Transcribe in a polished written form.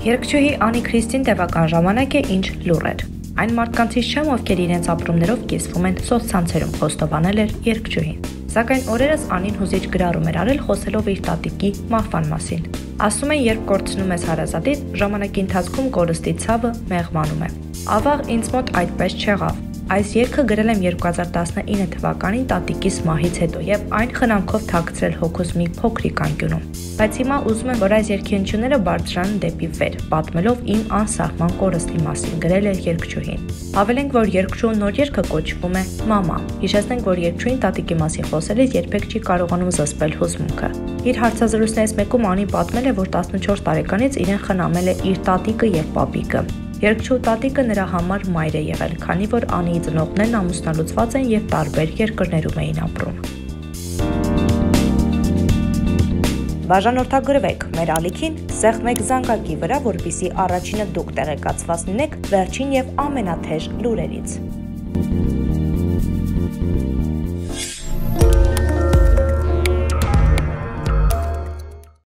Երգչուհի Անի Քրիստին տևական ժամանակ է ինչ լուռ էր։ Այն մարդկանցից չեմ, ովքեր իրենց ապրումներով կիսվում են սոցցանցերում, խոստովանել էր երգչուհին։ Սակայն օրերս Անին հուզիչ գրառում էր արել խոսելով իր տատիկի մահվան մասին։ Ասում են, երբ կորցնում ես հարազատից, ժամանակի ընթացքում կորստի ցավը մեղմանում է։ Ավաղ ինձ մոտ այդպես չեղավ։ Այս երգը գրել եմ 2019 թվականին տատիկիս մահից հետո եւ այն խնամքով թաքցրել հոգուս մի փոքրիկ անկյունում։ Բայց հիմա ուզում եմ, որ այս երգի հնչյունները բարձրանան դեպի վեր, պատմելով իմ անսահման կորստի մասին, գրել է երգչուհին։ Հավելենք, որ երգչուհու նոր երգը կոչվում է Մամա։ Հիշեցնենք, որ երգչուհին տատիկի մասին խոսելիս երբեք չի կարողանում զսպել հուզմունքը։ Իր հարցազրույցներից մեկում Անին պատմել է, որ 14 տարեկանից իրեն խնամել է իր տատիկը եւ պապիկը։ Երգչուհու տատիկը նրա համար մայր է եղել, քանի որ Անիի ծնողներն ամուսնալուծված են եւ տարբեր երկրներում էին ապրում։ Բաժանորդագրվեք մեր ալիքին, սեղմեք զանգակի վրա, որպեսզի առաջինը դուք տեղեկացված լինեք վերջին եւ ամենաթեժ լուրերից։